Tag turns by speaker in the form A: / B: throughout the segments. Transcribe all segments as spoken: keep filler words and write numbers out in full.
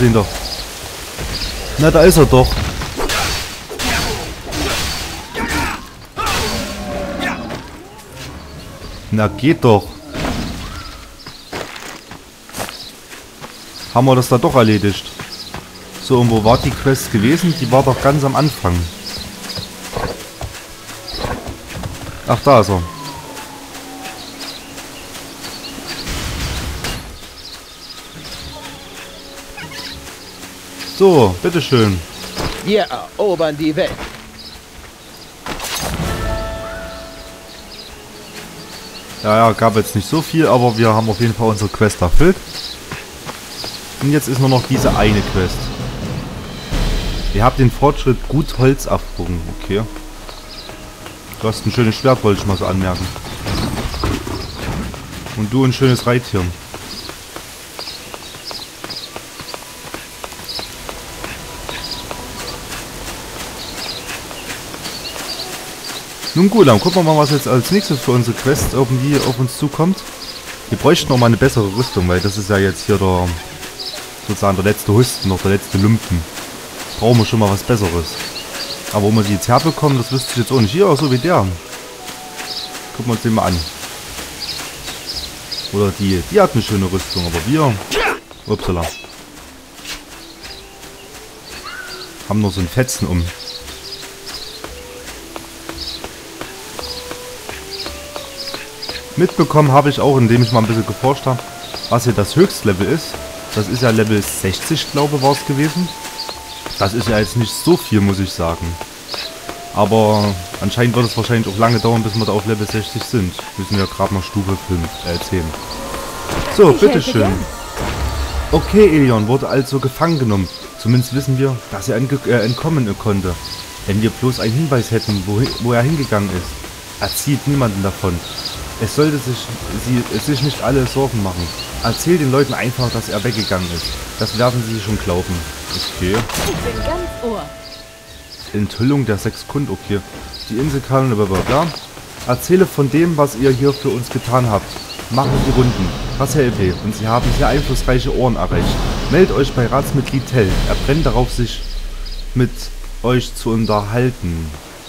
A: gesehen doch. Na, da ist er doch. Na, geht doch. Haben wir das da doch erledigt. So, und wo war die Quest gewesen? Die war doch ganz am Anfang. Ach, da ist er. So, bitteschön.
B: Wir erobern die Welt.
A: Ja, ja, gab jetzt nicht so viel, aber wir haben auf jeden Fall unsere Quest erfüllt. Und jetzt ist nur noch diese eine Quest. Ihr habt den Fortschritt gut Holz erfroren. Okay. Du hast ein schönes Schwert, wollte ich mal so anmerken. Und du ein schönes Reittier. Nun gut, dann gucken wir mal, was jetzt als nächstes für unsere Quest irgendwie auf uns zukommt. Wir bräuchten noch mal eine bessere Rüstung, weil das ist ja jetzt hier der, sozusagen der letzte Husten, noch der letzte Lumpen. Brauchen wir schon mal was Besseres. Aber wo wir die jetzt herbekommen, das wüsste ich jetzt auch nicht. Hier, so wie der. Gucken wir uns den mal an. Oder die, die hat eine schöne Rüstung, aber wir, upsala, haben nur so ein Fetzen um. Mitbekommen habe ich auch, indem ich mal ein bisschen geforscht habe, was hier das Höchstlevel ist. Das ist ja Level sechzig, glaube ich, war es gewesen. Das ist ja jetzt nicht so viel, muss ich sagen. Aber anscheinend wird es wahrscheinlich auch lange dauern, bis wir da auf Level sechzig sind. Wir sind ja gerade noch Stufe fünf, äh, zehn. So, bitteschön. Okay, Elion wurde also gefangen genommen. Zumindest wissen wir, dass er äh, entkommen konnte. Wenn wir bloß einen Hinweis hätten, wo, wo er hingegangen ist. Er zieht niemanden davon. Es sollte sich, sie, sich nicht alle Sorgen machen. Erzähl den Leuten einfach, dass er weggegangen ist. Das werden sie schon glauben. Okay.
C: Ich bin ganz Ohr.
A: Enthüllung der sechs Kund, okay. Die Insel kann blablabla. Erzähle von dem, was ihr hier für uns getan habt. Machen die Runden. Das helfe, und sie haben sehr einflussreiche Ohren erreicht. Meldet euch bei Ratsmitglied Tell. Er brennt darauf, sich mit euch zu unterhalten.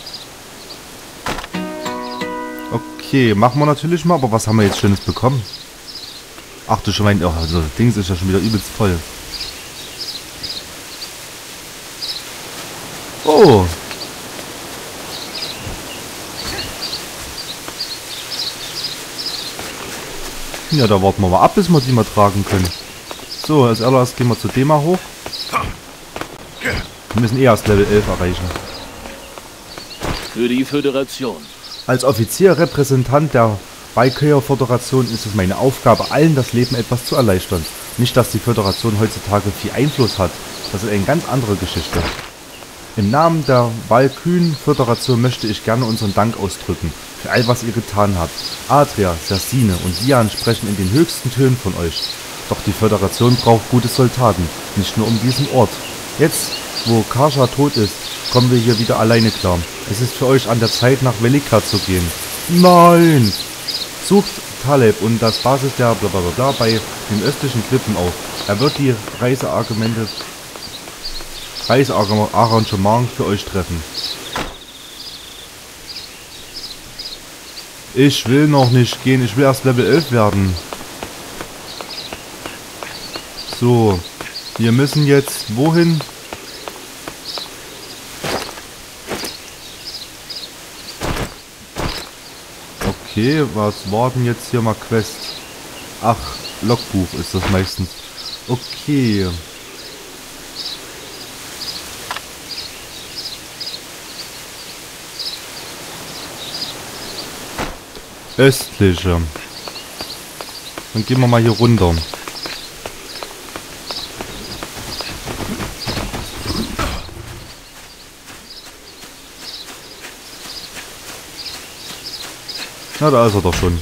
A: Okay, machen wir natürlich mal, aber was haben wir jetzt Schönes bekommen? Ach du Schwein, oh, also das Ding ist ja schon wieder übelst voll. Oh. Ja, da warten wir mal ab, bis wir die mal tragen können. So, als erstes gehen wir zu dem mal hoch. Wir müssen eh erst Level elf erreichen.
D: Für die Föderation.
A: Als Offizier, Repräsentant der Valkyr-Föderation ist es meine Aufgabe, allen das Leben etwas zu erleichtern. Nicht, dass die Föderation heutzutage viel Einfluss hat. Das ist eine ganz andere Geschichte. Im Namen der Valkyr-Föderation möchte ich gerne unseren Dank ausdrücken für all, was ihr getan habt. Adria, Sersine und Sian sprechen in den höchsten Tönen von euch. Doch die Föderation braucht gute Soldaten, nicht nur um diesen Ort. Jetzt, wo Karja tot ist, kommen wir hier wieder alleine klar. Es ist für euch an der Zeit, nach Velika zu gehen. Nein! Sucht Taleb und das Basis der blablabla bei den östlichen Klippen auf. Er wird die Reiseargumente, Reisearrangement für euch treffen. Ich will noch nicht gehen, ich will erst Level elf werden. So, wir müssen jetzt wohin? Okay, was war denn jetzt hier mal Quest? Ach, Logbuch ist das meistens. Okay. Östliche. Dann gehen wir mal hier runter. Na, da ist er doch schon.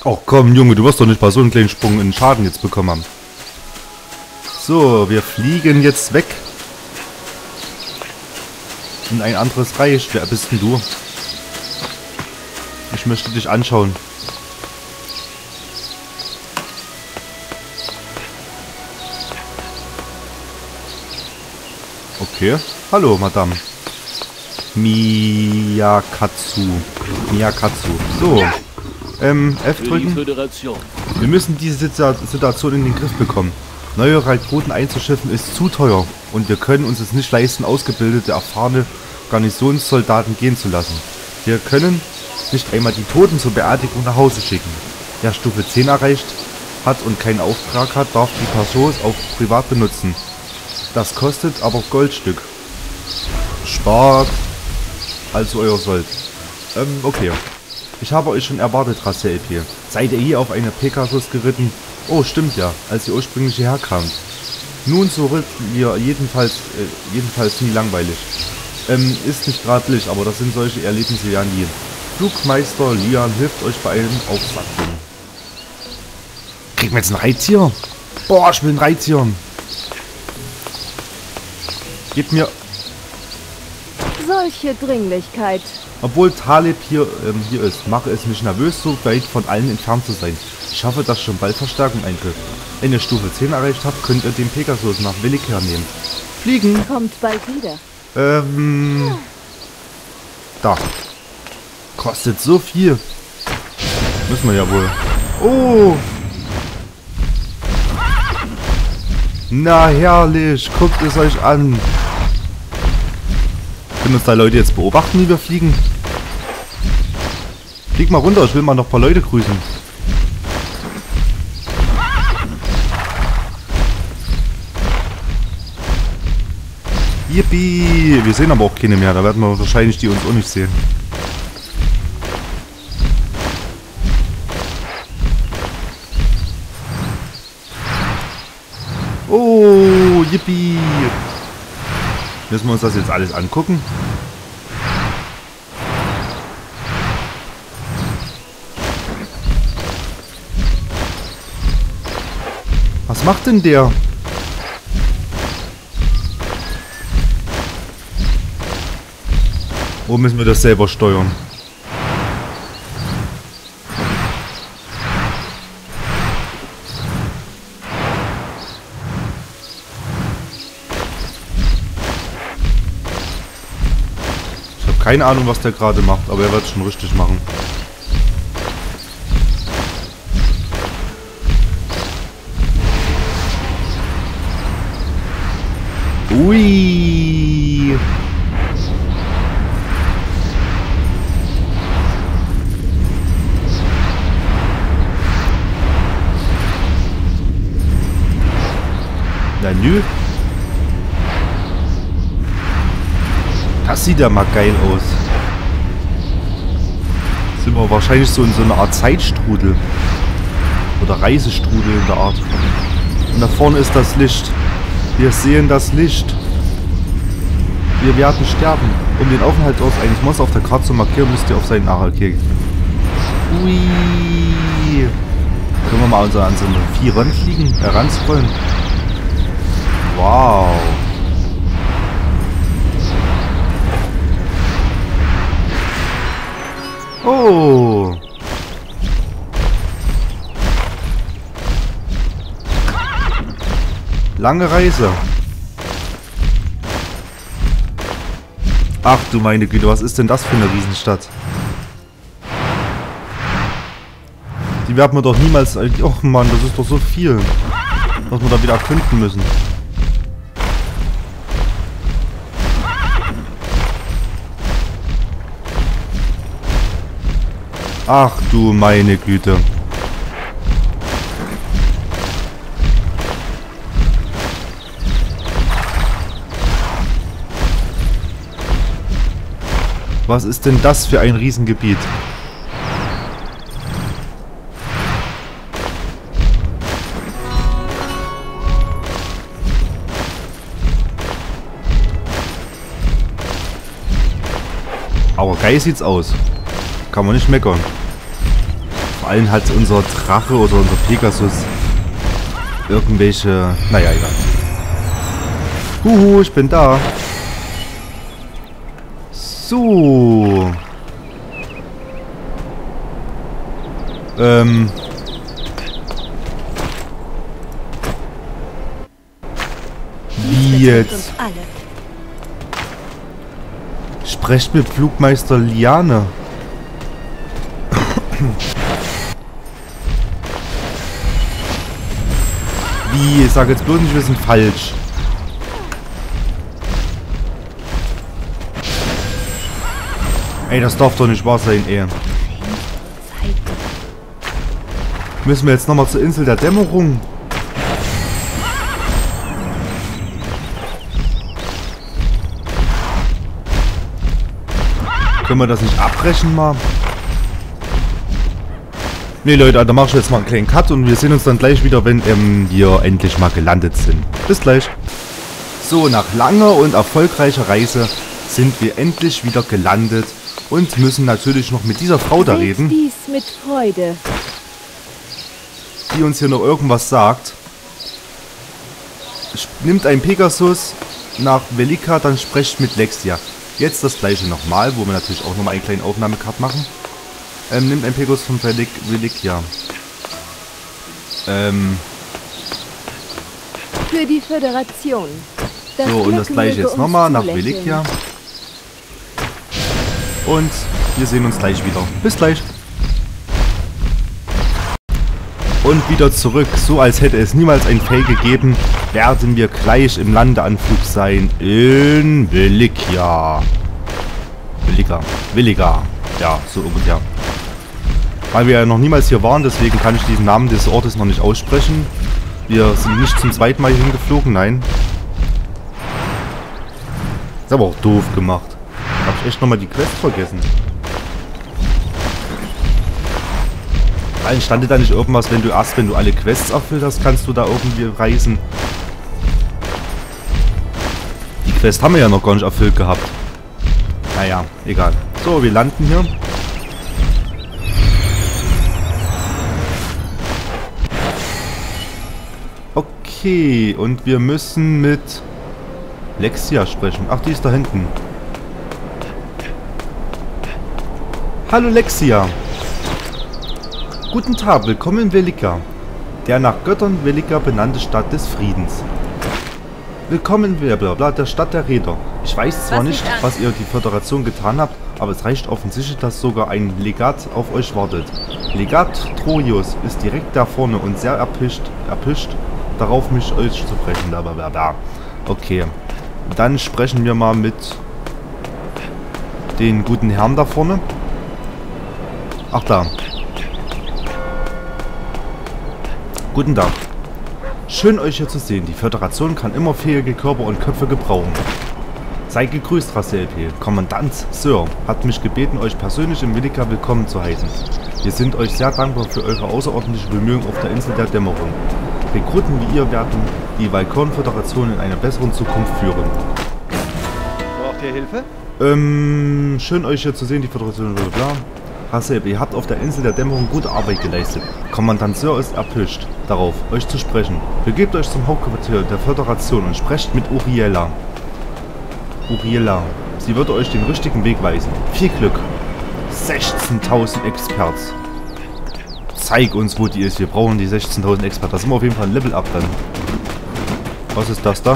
A: Ach komm, Junge, du wirst doch nicht bei so einem kleinen Sprung einen Schaden jetzt bekommen haben. So, wir fliegen jetzt weg. Und ein anderes Reich. Wer bist denn du? Ich möchte dich anschauen. Okay. Hallo, Madame. Miyakatsu. Miyakatsu. So. Ähm, F drücken. Wir müssen diese Situation in den Griff bekommen. Neue Rekruten einzuschiffen ist zu teuer. Und wir können uns es nicht leisten, ausgebildete, erfahrene Garnisonssoldaten gehen zu lassen. Wir können nicht einmal die Toten zur Beerdigung nach Hause schicken. Wer Stufe zehn erreicht hat und keinen Auftrag hat, darf die Person auch privat benutzen. Das kostet aber Goldstück. Spart also euer Sold. Ähm, okay. Ich habe euch schon erwartet, Rasselpi. Seid ihr hier auf eine Pegasus geritten? Oh, stimmt ja, als ihr ursprünglich hierher kamt. Nun, so ritt ihr jedenfalls, äh, jedenfalls nie langweilig. Ähm, ist nicht gerade Licht, aber das sind solche Erlebnisse ja nie. Flugmeister Lian hilft euch bei einem Aufsatteln. Kriegen wir jetzt einen Reittier? Boah, ich will einen Reittier. Gebt mir...
C: Solche Dringlichkeit.
A: Obwohl Taleb hier, ähm, hier ist, mache es mich nervös, so weit von allen entfernt zu sein. Ich hoffe, dass schon bald Verstärkung eintritt. Wenn ihr Stufe zehn erreicht habt, könnt ihr den Pegasus nach Willig hernehmen. Fliegen!
C: Kommt bald wieder.
A: Ähm... Da. Kostet so viel. Müssen wir ja wohl. Oh! Na herrlich, guckt es euch an. Können uns da Leute jetzt beobachten, wie wir fliegen? Flieg mal runter, ich will mal noch ein paar Leute grüßen. Yippie! Wir sehen aber auch keine mehr, da werden wir wahrscheinlich die uns auch nicht sehen. Oh, yippie! Müssen wir uns das jetzt alles angucken? Was macht denn der? Wo müssen wir das selber steuern? Ich habe keine Ahnung, was der gerade macht, aber er wird es schon richtig machen. Ui! Na nö. Das sieht ja mal geil aus. Sind wir wahrscheinlich so in so einer Art Zeitstrudel. Oder Reisestrudel in der Art. Und da vorne ist das Licht. Wir sehen das Licht. Wir werden sterben. Um den Aufenthaltsort eines Monsters auf der Karte zu markieren, müsst ihr auf seinen... Ah, okay. Ui. Können wir mal an so einem Vieh ranfliegen? Äh, ranscrollen. Wow. Oh. Lange Reise. Ach du meine Güte, was ist denn das für eine Riesenstadt? Die werden wir doch niemals... Oh Mann, das ist doch so viel. Was wir da wieder erkunden müssen. Ach du meine Güte. Was ist denn das für ein Riesengebiet? Aber geil sieht's aus. Kann man nicht meckern. Vor Vor allem hat unser Drache oder unser Pegasus irgendwelche... Naja, egal. Huhu, ich bin da. So. Ähm... Wie jetzt? Sprecht mit Flugmeister Liane. Wie? Ich sag jetzt bloß nicht, wir sind falsch. Ey, das darf doch nicht wahr sein, ey. Müssen wir jetzt nochmal zur Insel der Dämmerung? Können wir das nicht abbrechen mal? Ne Leute, da mache ich jetzt mal einen kleinen Cut und wir sehen uns dann gleich wieder, wenn ähm, wir endlich mal gelandet sind. Bis gleich. So, nach langer und erfolgreicher Reise sind wir endlich wieder gelandet und müssen natürlich noch mit dieser Frau da reden.
C: Dies mit Freude.
A: Die uns hier noch irgendwas sagt. Nimmt ein Pegasus nach Velika, dann sprecht mit Lexia. Jetzt das gleiche nochmal, wo wir natürlich auch nochmal einen kleinen Aufnahmecut machen. Ähm, nimmt ein Pegasus von Velik Velikia. Ähm.
C: Für die Föderation. Das
A: so, und das gleiche jetzt nochmal nach Velikia. Und wir sehen uns gleich wieder. Bis gleich. Und wieder zurück. So als hätte es niemals ein Fail gegeben, werden wir gleich im Landeanflug sein in Velikia. Velika. Velika. Ja, so ungefähr. Weil wir ja noch niemals hier waren, deswegen kann ich diesen Namen des Ortes noch nicht aussprechen. Wir sind nicht zum zweiten Mal hier hingeflogen, nein. Ist aber auch doof gemacht. Hab ich echt nochmal die Quest vergessen. Nein, stand da nicht irgendwas, wenn du erst, wenn du alle Quests erfüllt hast, kannst du da irgendwie reisen? Die Quest haben wir ja noch gar nicht erfüllt gehabt. Naja, egal. So, wir landen hier. Okay, und wir müssen mit Lexia sprechen. Ach, die ist da hinten. Hallo Lexia. Guten Tag, willkommen in Velika, der nach Göttern Velika benannte Stadt des Friedens. Willkommen in Blablabla, der Stadt der Räder. Ich weiß zwar nicht, was ihr die Föderation getan habt, aber es reicht offensichtlich, dass sogar ein Legat auf euch wartet. Legat Troius ist direkt da vorne und sehr erpischt, erpischt darauf, mich euch zu brechen. Blablabla. Okay, dann sprechen wir mal mit den guten Herrn da vorne. Ach da. Guten Tag. Schön euch hier zu sehen. Die Föderation kann immer fähige Körper und Köpfe gebrauchen. Seid gegrüßt, Rasse L P. Kommandant Sir hat mich gebeten, euch persönlich in Velika willkommen zu heißen. Wir sind euch sehr dankbar für eure außerordentliche Bemühungen auf der Insel der Dämmerung. Rekruten wie ihr werden die Valkorn-Föderation in eine bessere Zukunft führen.
B: Braucht ihr Hilfe?
A: Ähm, schön euch hier zu sehen, die Föderation, bla bla. Haseb, ihr habt auf der Insel der Dämmerung gute Arbeit geleistet. Kommandant Sir ist erpicht darauf, euch zu sprechen. Begebt euch zum Hauptquartier der Föderation und sprecht mit Uriela. Uriela. Sie wird euch den richtigen Weg weisen. Viel Glück. sechzehntausend Experts. Zeig uns, wo die ist. Wir brauchen die sechzehntausend Experten. Da sind wir auf jeden Fall ein Level up dann. Was ist das da?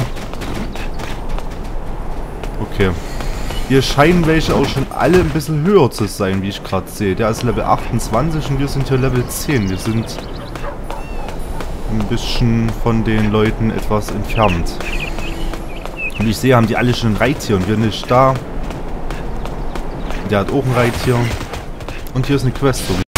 A: Okay. Hier scheinen welche auch schon alle ein bisschen höher zu sein, wie ich gerade sehe. Der ist Level achtundzwanzig und wir sind hier Level zehn. Wir sind ein bisschen von den Leuten etwas entfernt. Und ich sehe, haben die alle schon ein Reittier und wir nicht da. Der hat auch ein Reittier. Und hier ist eine Quest, so